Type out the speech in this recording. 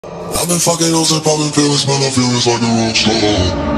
I've been fucking hoes and popping pills, man, I feel it's like a rock star.